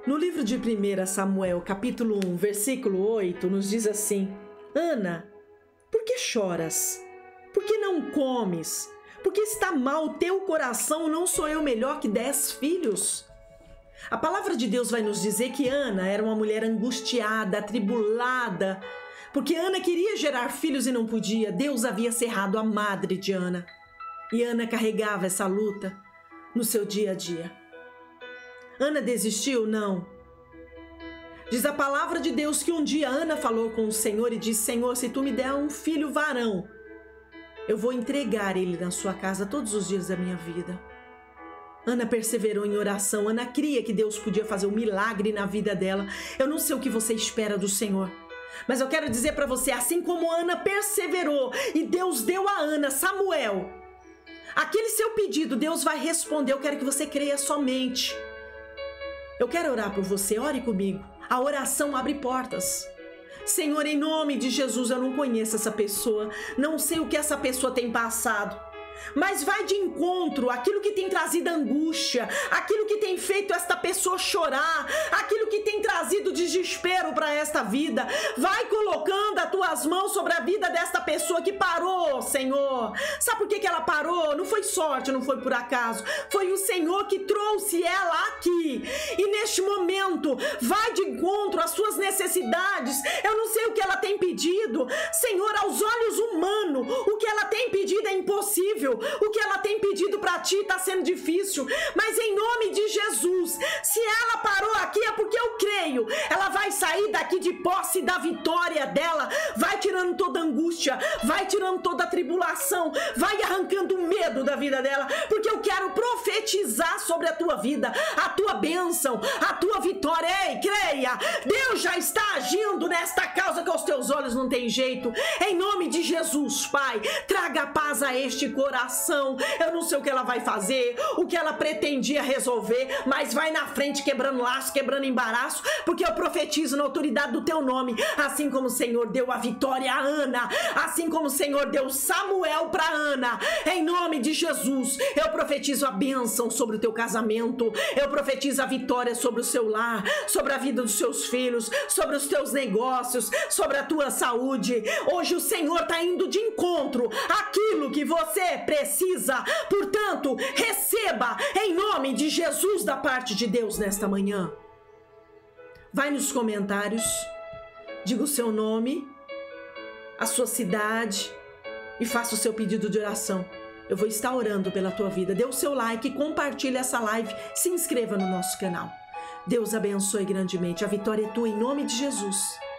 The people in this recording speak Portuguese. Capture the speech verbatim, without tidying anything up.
No livro de primeiro Samuel, capítulo um, versículo oito, nos diz assim: Ana, por que choras? Por que não comes? Por que está mal o teu coração? Não sou eu melhor que dez filhos? A palavra de Deus vai nos dizer que Ana era uma mulher angustiada, atribulada, porque Ana queria gerar filhos e não podia. Deus havia cerrado a madre de Ana. E Ana carregava essa luta no seu dia a dia. Ana desistiu? Não. Diz a palavra de Deus que um dia Ana falou com o Senhor e disse: Senhor, se tu me der um filho varão, eu vou entregar ele na sua casa todos os dias da minha vida. Ana perseverou em oração. Ana cria que Deus podia fazer um milagre na vida dela. Eu não sei o que você espera do Senhor, mas eu quero dizer para você, assim como Ana perseverou e Deus deu a Ana Samuel, aquele seu pedido Deus vai responder. Eu quero que você creia somente. Eu quero orar por você, ore comigo. A oração abre portas. Senhor, em nome de Jesus, eu não conheço essa pessoa, não sei o que essa pessoa tem passado, mas vai de encontro àquilo que tem trazido angústia, aquilo que tem feito esta pessoa chorar, aquilo que tem trazido desespero para esta vida. Vai colocando as tuas mãos sobre a vida desta pessoa que parou, Senhor. Sabe por que que ela parou? Não foi sorte, não foi por acaso. Foi o Senhor que trouxe ela aqui. E neste momento, vai de encontro às suas necessidades. Eu não sei o que ela tem pedido. Senhor, aos olhos humanos, o que ela tem pedido é impossível. O que ela tem pedido para ti está sendo difícil, mas em nome de Jesus, se ela parou aqui é porque eu creio, ela vai sair daqui de posse da vitória dela, vai tirando toda angústia, vai tirando toda a tribulação, vai arrancando o medo da vida dela, porque eu quero profetizar sobre a tua vida, a tua bênção, a tua vitória. Ei, creia, Deus já está agindo nesta causa que aos teus olhos não tem jeito. Em nome de Jesus, Pai, traga paz a este coração. Eu não sei o que ela vai fazer, o que ela pretendia resolver, mas vai na frente quebrando laço, quebrando embaraço, porque eu profetizo na autoridade do teu nome, assim como o Senhor deu a vitória a Ana, assim como o Senhor deu Samuel para Ana, em nome de Jesus, eu profetizo a bênção sobre o teu casamento, eu profetizo a vitória sobre o seu lar, sobre a vida dos seus filhos, sobre os teus negócios, sobre a tua saúde. Hoje o Senhor está indo de encontro àquilo que você precisa, portanto, receba em nome de Jesus da parte de Deus nesta manhã. Vai nos comentários, diga o seu nome, a sua cidade e faça o seu pedido de oração. Eu vou estar orando pela tua vida. Dê o seu like, compartilhe essa live, se inscreva no nosso canal. Deus abençoe grandemente. A vitória é tua em nome de Jesus.